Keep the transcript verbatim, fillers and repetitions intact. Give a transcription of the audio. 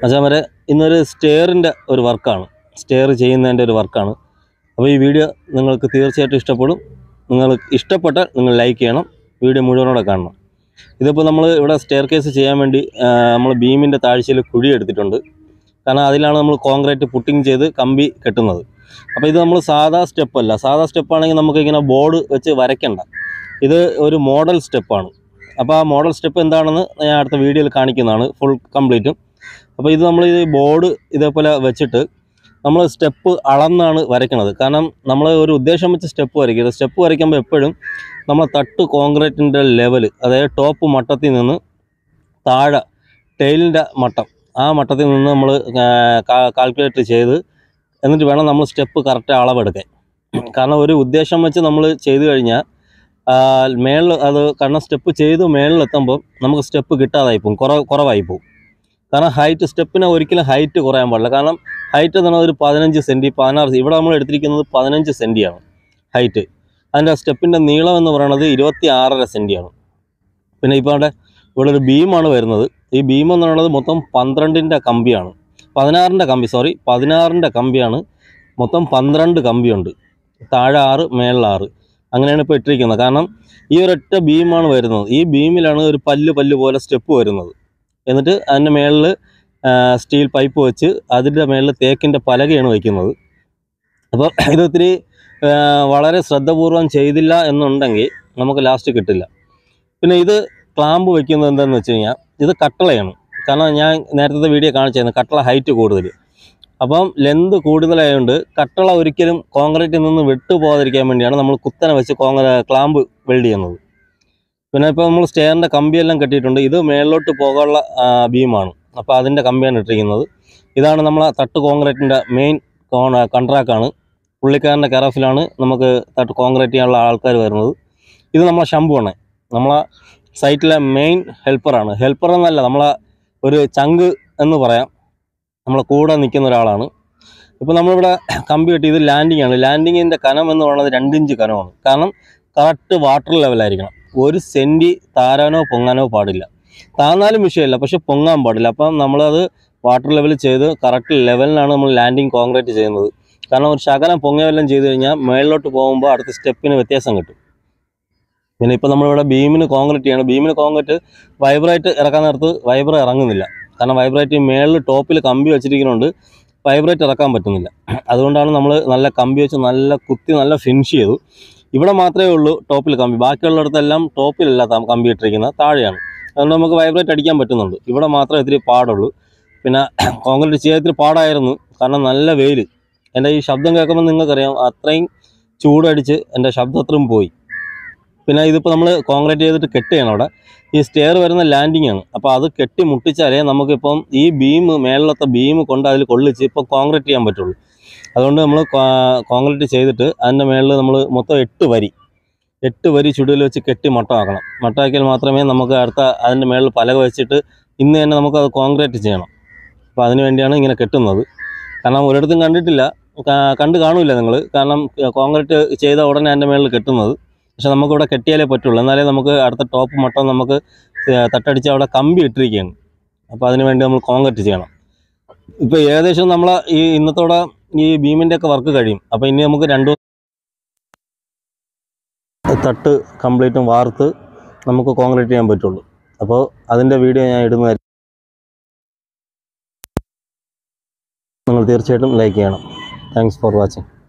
അച്ഛാമരെ ഇന്നൊരു സ്റ്റെയറിൻ്റെ ഒരു വർക്കാണ്, സ്റ്റെയർ ചെയ്യുന്നതിൻ്റെ ഒരു വർക്കാണ്. അപ്പോൾ ഈ വീഡിയോ നിങ്ങൾക്ക് തീർച്ചയായിട്ടും ഇഷ്ടപ്പെടും. നിങ്ങൾക്ക് ഇഷ്ടപ്പെട്ടാൽ നിങ്ങൾ ലൈക്ക് ചെയ്യണം, വീഡിയോ മുഴുവനോടെ കാണണം. ഇതിപ്പോൾ നമ്മൾ ഇവിടെ സ്റ്റെയർ കേസ് ചെയ്യാൻ വേണ്ടി നമ്മൾ ബീമിൻ്റെ താഴ്ചയിൽ കുഴി എടുത്തിട്ടുണ്ട്. കാരണം അതിലാണ് നമ്മൾ കോൺക്രീറ്റ് പുട്ടിങ് ചെയ്ത് കമ്പി കെട്ടുന്നത്. അപ്പോൾ ഇത് നമ്മൾ സാധാ സ്റ്റെപ്പല്ല. സാധാ സ്റ്റെപ്പാണെങ്കിൽ നമുക്കിങ്ങനെ ബോർഡ് വെച്ച് വരയ്ക്കണ്ട. ഇത് ഒരു മോഡൽ സ്റ്റെപ്പാണ്. അപ്പോൾ ആ മോഡൽ സ്റ്റെപ്പ് എന്താണെന്ന് ഞാൻ അടുത്ത വീഡിയോയിൽ കാണിക്കുന്നതാണ്, ഫുൾ കംപ്ലീറ്റും. അപ്പോൾ ഇത് നമ്മൾ ഈ ബോർഡ് ഇതേപോലെ വെച്ചിട്ട് നമ്മൾ സ്റ്റെപ്പ് അളന്നാണ് വരയ്ക്കുന്നത്. കാരണം നമ്മൾ ഒരു ഉദ്ദേശം വെച്ച് സ്റ്റെപ്പ് വരയ്ക്കരുത്. സ്റ്റെപ്പ് വരയ്ക്കുമ്പോൾ എപ്പോഴും നമ്മൾ തട്ട് കോൺക്രീറ്റിൻ്റെ ലെവൽ, അതായത് ടോപ്പ് മട്ടത്തിൽ നിന്ന് താഴെ ടൈലിൻ്റെ മട്ടം, ആ മട്ടത്തിൽ നിന്ന് നമ്മൾ കാൽക്കുലേറ്റ് ചെയ്ത് എന്നിട്ട് വേണം നമ്മൾ സ്റ്റെപ്പ് കറക്റ്റ് അളവെടുക്കാൻ. കാരണം ഒരു ഉദ്ദേശം വെച്ച് നമ്മൾ ചെയ്തു കഴിഞ്ഞാൽ മേളിൽ അത് കാരണം സ്റ്റെപ്പ് ചെയ്ത് മേളിലെത്തുമ്പോൾ നമുക്ക് സ്റ്റെപ്പ് കിട്ടാതായി പോകും, കുറ കുറവായി പോകും. കാരണം ഹൈറ്റ് സ്റ്റെപ്പിന് ഒരിക്കലും ഹൈറ്റ് കുറയാൻ പാടില്ല. കാരണം ഹൈറ്റ് എന്ന് പറഞ്ഞാൽ ഒരു പതിനഞ്ച് സെൻറ്റി പതിനാറ്, ഇവിടെ നമ്മൾ എടുത്തിരിക്കുന്നത് പതിനഞ്ച് സെൻറ്റിയാണ് ഹൈറ്റ്. അതിൻ്റെ സ്റ്റെപ്പിൻ്റെ നീളം എന്ന് പറയുന്നത് ഇരുപത്തി ആറര സെൻറ്റിയാണ്. പിന്നെ ഇപ്പോൾ അവിടെ ഇവിടെ ഒരു ബീമാണ് വരുന്നത്. ഈ ബീം എന്ന് പറയുന്നത് മൊത്തം പന്ത്രണ്ടിൻ്റെ കമ്പിയാണ്, പതിനാറിൻ്റെ കമ്പി സോറി പതിനാറിൻ്റെ കമ്പിയാണ്. മൊത്തം പന്ത്രണ്ട് കമ്പിയുണ്ട്, താഴെ ആറ് മേളിൽ ആറ്, അങ്ങനെയാണ് ഇപ്പോൾ ഇട്ടിരിക്കുന്നത്. കാരണം ഈ ഒരൊറ്റ ബീമാണ് വരുന്നത്. ഈ ബീമിലാണ് ഒരു പല്ല് പല്ല് പോലെ സ്റ്റെപ്പ് വരുന്നത്. എന്നിട്ട് അതിൻ്റെ മേളിൽ സ്റ്റീൽ പൈപ്പ് വെച്ച് അതിൻ്റെ മേളിൽ തേക്കിൻ്റെ പലകയാണ് വയ്ക്കുന്നത്. അപ്പോൾ ഇത് ഒത്തിരി വളരെ ശ്രദ്ധപൂർവം ചെയ്തില്ല എന്നുണ്ടെങ്കിൽ നമുക്ക് ലാസ്റ്റ് കിട്ടില്ല. പിന്നെ ഇത് ക്ലാമ്പ് വയ്ക്കുന്നത് എന്താണെന്ന് വെച്ച് കഴിഞ്ഞാൽ ഇത് കട്ടളയാണ്. കാരണം ഞാൻ നേരത്തെ വീഡിയോ കാണിച്ചായിരുന്നു കട്ടള ഹൈറ്റ് കൂടുതൽ. അപ്പം ലെന്ത് കൂടുതലായതുകൊണ്ട് കട്ടള ഒരിക്കലും കോൺക്രീറ്റിൽ നിന്ന് വിട്ടു പോകാതിരിക്കാൻ വേണ്ടിയാണ് നമ്മൾ കുത്തനെ വെച്ച് കോൺക്രീ ക്ലാമ്പ് വെൽഡ് ചെയ്യുന്നത്. പിന്നെ ഇപ്പോൾ നമ്മൾ സ്റ്റെയറിൻ്റെ കമ്പിയെല്ലാം കെട്ടിയിട്ടുണ്ട്. ഇത് മേളിലോട്ട് പോകാനുള്ള ബീമാണ്. അപ്പോൾ അതിൻ്റെ കമ്പിയാണ് ഇട്ടിരിക്കുന്നത്. ഇതാണ് നമ്മളെ തട്ട് കോൺക്രീറ്റിൻ്റെ മെയിൻ കോൺ കോൺട്രാക്റ്റാണ്. പുള്ളിക്കാരൻ്റെ കെയറോഫിലാണ് നമുക്ക് തട്ട് കോൺക്രീറ്റ് ചെയ്യാനുള്ള ആൾക്കാർ വരുന്നത്. ഇത് നമ്മളെ ശംഭുവാണ്, നമ്മളെ സൈറ്റിലെ മെയിൻ ഹെൽപ്പറാണ്. ഹെൽപ്പർ എന്നല്ല, നമ്മളെ ഒരു ചങ്ക് എന്ന് പറയാം, നമ്മളെ കൂടെ നിൽക്കുന്ന ഒരാളാണ്. ഇപ്പോൾ നമ്മളിവിടെ കമ്പി കെട്ടി ഇത് ലാൻഡിങ് ആണ്. ലാൻഡിങ്ങിൻ്റെ കനം എന്ന് പറയുന്നത് രണ്ടിഞ്ച് കനമാണ്. കാരണം കറക്റ്റ് വാട്ടർ ലെവലായിരിക്കണം. ഒരു സെൻറ്റി താരാനോ പൊങ്ങാനോ പാടില്ല. താന്നാലും വിഷയമില്ല, പക്ഷെ പൊങ്ങാൻ പാടില്ല. അപ്പം നമ്മളത് വാട്ടർ ലെവൽ ചെയ്ത് കറക്റ്റ് ലെവലിനാണ് നമ്മൾ ലാൻഡിങ് കോൺക്രീറ്റ് ചെയ്യുന്നത്. കാരണം ഒരു ശകലം പൊങ്ങവെല്ലാം ചെയ്ത് കഴിഞ്ഞാൽ മേളിലോട്ട് പോകുമ്പോൾ അടുത്ത സ്റ്റെപ്പിന് വ്യത്യാസം കിട്ടും. പിന്നെ ഇപ്പോൾ നമ്മളിവിടെ ബീമിന് കോൺക്രീറ്റ് ചെയ്യണം. ബീമിന് കോൺക്രീറ്റ് വൈബ്രേറ്റ് ഇറക്കാൻ നേരത്ത് വൈബ്ര ഇറങ്ങുന്നില്ല. കാരണം വൈബ്രേറ്റ് മേളിൽ ടോപ്പിൽ കമ്പി വെച്ചിരിക്കുന്നുണ്ട്, വൈബ്രേറ്റ് ഇറക്കാൻ പറ്റുന്നില്ല. അതുകൊണ്ടാണ് നമ്മൾ നല്ല കമ്പി വെച്ച് നല്ല കുത്തി നല്ല ഫിനിഷ് ചെയ്തു. ഇവിടെ മാത്രമേ ഉള്ളൂ ടോപ്പിൽ കമ്പി, ബാക്കിയുള്ളിടത്തെല്ലാം ടോപ്പിലല്ല കമ്പി ഇട്ടിരിക്കുന്നത്, താഴെയാണ്. അതുകൊണ്ട് നമുക്ക് വൈബ്രേറ്റ് അടിക്കാൻ പറ്റുന്നുണ്ട്. ഇവിടെ മാത്രമേ ഇത്തിരി പാടുള്ളൂ. പിന്നെ കോൺക്രീറ്റ് ചെയ്യാൻ ഇത്തിരി പാടായിരുന്നു, കാരണം നല്ല വെയിൽ. എൻ്റെ ഈ ശബ്ദം കേൾക്കുമ്പോൾ നിങ്ങൾക്കറിയാം അത്രയും ചൂടടിച്ച് എൻ്റെ ശബ്ദം അത്രയും പോയി. പിന്നെ ഇതിപ്പോൾ നമ്മൾ കോൺക്രീറ്റ് ചെയ്തിട്ട് കെട്ടുകയാണ്. അവിടെ ഈ സ്റ്റെയർ വരുന്ന ലാൻഡിങ് ആണ്. അപ്പോൾ അത് കെട്ടി മുട്ടിച്ചാലേ നമുക്കിപ്പം ഈ ബീം മേളിലത്തെ ബീം കൊണ്ട് അതിൽ കൊള്ളിച്ച് ഇപ്പോൾ കോൺക്രീറ്റ് ചെയ്യാൻ പറ്റുള്ളൂ. അതുകൊണ്ട് നമ്മൾ കോൺക്രീറ്റ് ചെയ്തിട്ട് അതിൻ്റെ മേളിൽ നമ്മൾ മൊത്തം എട്ട് വരി എട്ട് വരി ചുടുവിൽ വെച്ച് കെട്ടി മട്ടമാക്കണം. മട്ടമാക്കിയാൽ മാത്രമേ നമുക്ക് അടുത്ത അതിൻ്റെ മേളിൽ പലക വെച്ചിട്ട് ഇന്ന് തന്നെ നമുക്കത് കോൺക്രീറ്റ് ചെയ്യണം. അപ്പോൾ അതിന് വേണ്ടിയാണ് ഇങ്ങനെ കെട്ടുന്നത്. കാരണം ഒരിടത്തും കണ്ടിട്ടില്ല, കണ്ട് കാണില്ല നിങ്ങൾ. കാരണം കോൺക്രീറ്റ് ചെയ്ത ഉടനെ അതിൻ്റെ മേളിൽ കെട്ടുന്നത്. പക്ഷെ നമുക്കിവിടെ കെട്ടിയാലേ പറ്റുള്ളൂ, എന്നാലേ നമുക്ക് അടുത്ത ടോപ്പ് മട്ടം നമുക്ക് തട്ടടിച്ച് അവിടെ കമ്പി ഇട്ടിരിക്കുകയാണ്. അപ്പോൾ അതിന് വേണ്ടി നമ്മൾ കോൺക്രീറ്റ് ചെയ്യണം. ഇപ്പോൾ ഏകദേശം നമ്മൾ ഈ ഇന്നത്തോടെ ഈ ബീമിൻ്റെ ഒക്കെ വർക്ക് കഴിയും. അപ്പോൾ ഇനി നമുക്ക് രണ്ടു തട്ട് കംപ്ലീറ്റും വാർത്ത് നമുക്ക് കോൺക്രീറ്റ് ചെയ്യാൻ പറ്റുള്ളൂ. അപ്പോൾ അതിൻ്റെ വീഡിയോ ഞാൻ ഇടുന്നതായിരിക്കും. നിങ്ങൾ തീർച്ചയായിട്ടും ലൈക്ക് ചെയ്യണം. Thanks for watching.